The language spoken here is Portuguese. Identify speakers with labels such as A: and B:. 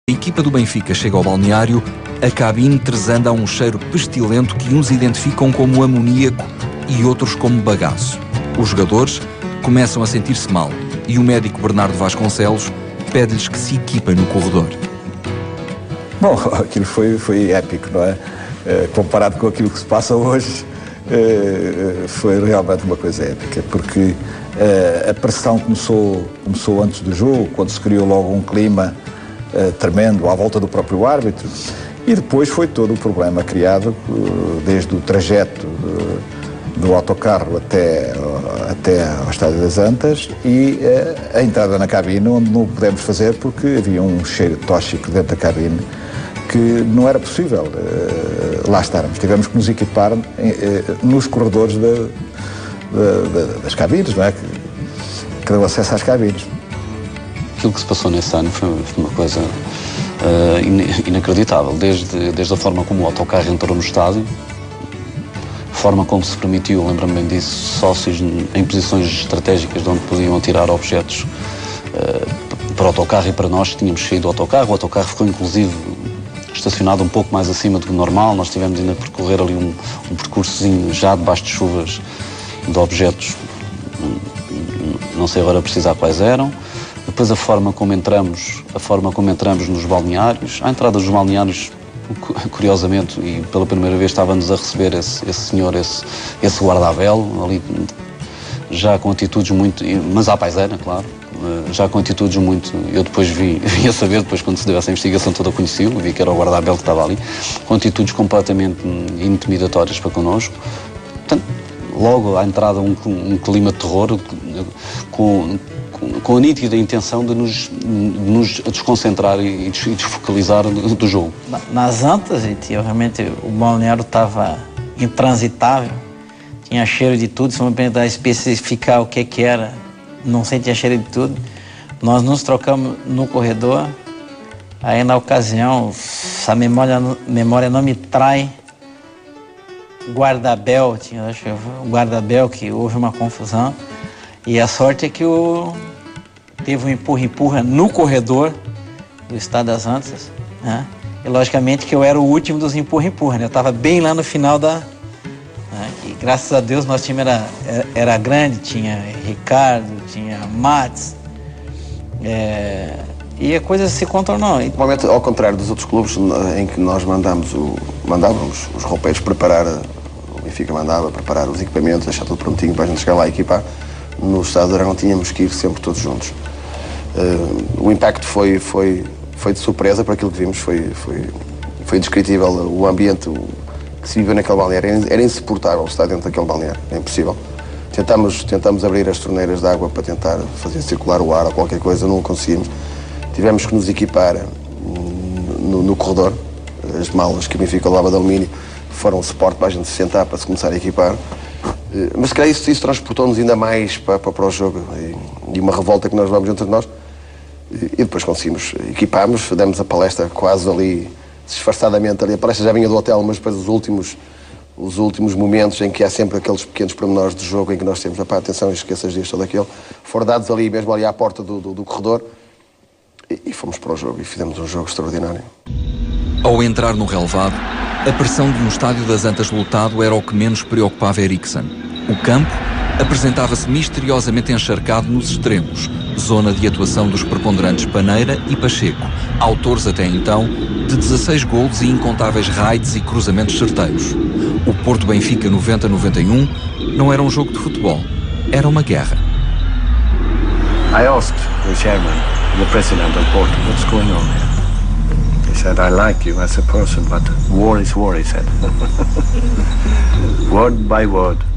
A: A equipa do Benfica chega ao balneário, a cabine tresanda a um cheiro pestilento que uns identificam como amoníaco e outros como bagaço. Os jogadores começam a sentir-se mal e o médico Bernardo Vasconcelos pede-lhes que se equipem no corredor.
B: Bom, aquilo foi épico, não é? Comparado com aquilo que se passa hoje, foi realmente uma coisa épica, porque a pressão começou antes do jogo, quando se criou logo um clima tremendo à volta do próprio árbitro, e depois foi todo o problema criado, desde o trajeto do autocarro até ao Estádio das Antas e a entrada na cabine, onde não o pudemos fazer porque havia um cheiro tóxico dentro da cabine que não era possível lá estarmos. Tivemos que nos equipar nos corredores das cabines, não é? Que deu acesso às cabines.
C: Aquilo que se passou nesse ano foi uma coisa inacreditável, desde a forma como o autocarro entrou no estádio, a forma como se permitiu, lembro-me bem disso, sócios em posições estratégicas de onde podiam tirar objetos para o autocarro e para nós que tínhamos saído do autocarro. O autocarro ficou inclusive estacionado um pouco mais acima do que normal. Nós tivemos ainda a percorrer ali um percursozinho já debaixo de chuvas de objetos, não sei agora precisar quais eram. Depois a forma como entramos nos balneários. À entrada dos balneários, curiosamente, e pela primeira vez estava-nos a receber esse senhor, esse guarda-abel, ali já com atitudes muito, mas à paisana, claro, já com atitudes muito, eu depois vim a saber, depois quando se deu essa investigação toda conheci-lo, vi que era o guarda-abel que estava ali, com atitudes completamente intimidatórias para connosco. Portanto, logo à entrada um clima de terror, com a nítida intenção de nos desconcentrar e desfocalizar do jogo.
D: Nas Antas, realmente o balneário estava intransitável, tinha cheiro de tudo. Se eu me perguntar especificar o que era, não sei, tinha cheiro de tudo. Nós nos trocamos no corredor, aí na ocasião, se a memória não me trai, guarda-abel, acho que um guarda-abel que houve uma confusão. E a sorte é que teve um empurra-empurra no corredor do Estádio das Antas, né? E logicamente que eu era o último dos empurra-empurra, né? Eu estava bem lá no final né? E graças a Deus nosso time era grande, tinha Ricardo, tinha Matos, e a coisa se contornou.
E: Normalmente, ao contrário dos outros clubes em que nós mandávamos os roupeiros preparar, o Benfica mandava preparar os equipamentos, deixar tudo prontinho para a gente chegar lá e equipar. No Estádio do Dragão tínhamos que ir sempre todos juntos. O impacto foi de surpresa por aquilo que vimos, foi indescritível. O ambiente que se viveu naquele balneário era insuportável estar dentro daquele balneário, é impossível. Tentamos abrir as torneiras de água para tentar fazer circular o ar ou qualquer coisa, não o conseguimos. Tivemos que nos equipar no corredor. As malas que o Benfica levava de alumínio foram o suporte para a gente se sentar, para se começar a equipar. Mas se calhar isso transportou-nos ainda mais para o jogo e uma revolta que nós vamos entre nós. E depois conseguimos, equipámos, demos a palestra quase ali, disfarçadamente ali. A palestra já vinha do hotel, mas depois os últimos momentos em que há sempre aqueles pequenos pormenores de jogo em que nós temos, atenção, esqueças disto ou daquele, foram dados ali mesmo ali à porta do corredor e fomos para o jogo e fizemos um jogo extraordinário.
A: Ao entrar no relevado, a pressão de um Estádio das Antas lotado era o que menos preocupava Eriksson. O campo apresentava-se misteriosamente encharcado nos extremos, zona de atuação dos preponderantes Paneira e Pacheco, autores até então de 16 golos e incontáveis raids e cruzamentos certeiros. O Porto Benfica 90-91 não era um jogo de futebol, era uma guerra.
F: I asked the chairman, the president of Porto, what's going on here? He said, I like you as a person, but war is war, he said. Word by word.